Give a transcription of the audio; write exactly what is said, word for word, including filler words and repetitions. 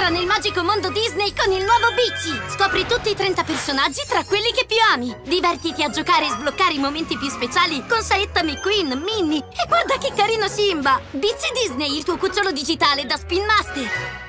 Entra nel magico mondo Disney con il nuovo Bici! Scopri tutti i trenta personaggi tra quelli che più ami. Divertiti a giocare e sbloccare i momenti più speciali con Saetta McQueen, Minnie e guarda che carino Simba! Bici Disney, il tuo cucciolo digitale da Spin Master!